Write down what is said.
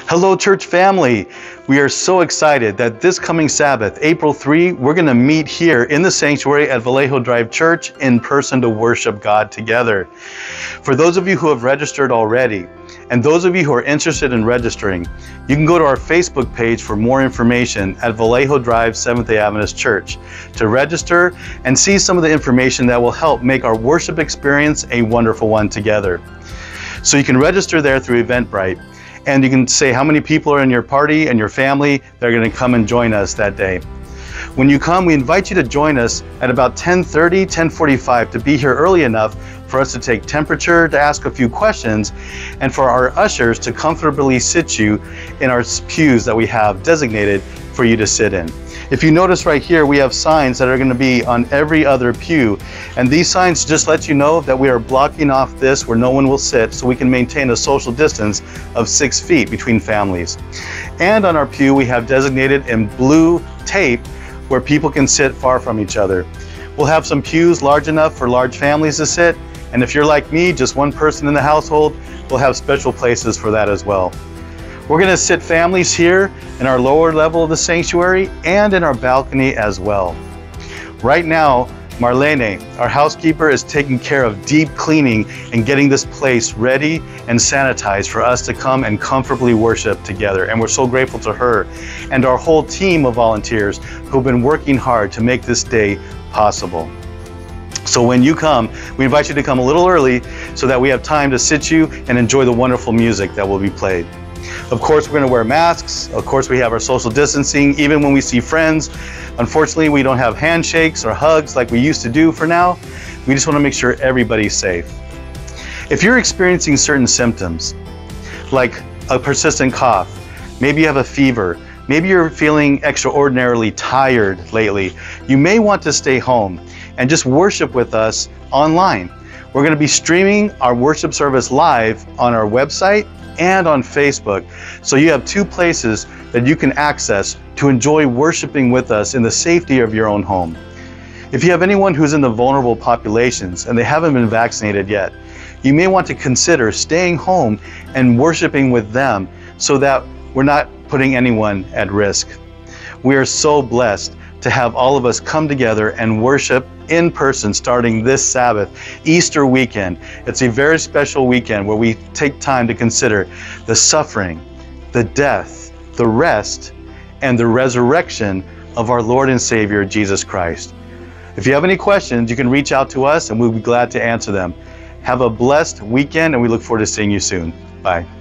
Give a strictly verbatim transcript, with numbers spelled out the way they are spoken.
Hello, church family. We are so excited that this coming Sabbath, April third, we're going to meet here in the sanctuary at Vallejo Drive Church in person to worship God together. For those of you who have registered already, and those of you who are interested in registering, you can go to our Facebook page for more information at Vallejo Drive Seventh-day Adventist Church to register and see some of the information that will help make our worship experience a wonderful one together. So you can register there through Eventbrite, and you can say how many people are in your party and your family that are going to come and join us that day. When you come, we invite you to join us at about ten thirty, ten forty-five to be here early enough for us to take temperature, to ask a few questions, and for our ushers to comfortably sit you in our pews that we have designated for you to sit in. If you notice right here, we have signs that are going to be on every other pew, and these signs just let you know that we are blocking off this where no one will sit, so we can maintain a social distance of six feet between families. And on our pew, we have designated in blue tape where people can sit far from each other. We'll have some pews large enough for large families to sit, and if you're like me, just one person in the household, we'll have special places for that as well. We're going to sit families here in our lower level of the sanctuary and in our balcony as well. Right now, Marlene, our housekeeper, is taking care of deep cleaning and getting this place ready and sanitized for us to come and comfortably worship together. And we're so grateful to her and our whole team of volunteers who've been working hard to make this day possible. So when you come, we invite you to come a little early so that we have time to sit you and enjoy the wonderful music that will be played. Of course, we're going to wear masks. Of course, we have our social distancing, even when we see friends. Unfortunately, we don't have handshakes or hugs like we used to do for now. We just want to make sure everybody's safe. If you're experiencing certain symptoms, like a persistent cough, maybe you have a fever, maybe you're feeling extraordinarily tired lately, you may want to stay home and just worship with us online. We're going to be streaming our worship service live on our website and on Facebook. So you have two places that you can access to enjoy worshiping with us in the safety of your own home. If you have anyone who's in the vulnerable populations and they haven't been vaccinated yet, you may want to consider staying home and worshiping with them so that we're not putting anyone at risk. We are so blessed to have all of us come together and worship in person starting this Sabbath, Easter weekend. It's a very special weekend where we take time to consider the suffering, the death, the rest, and the resurrection of our Lord and Savior, Jesus Christ. If you have any questions, you can reach out to us and we'll be glad to answer them. Have a blessed weekend, and we look forward to seeing you soon. Bye.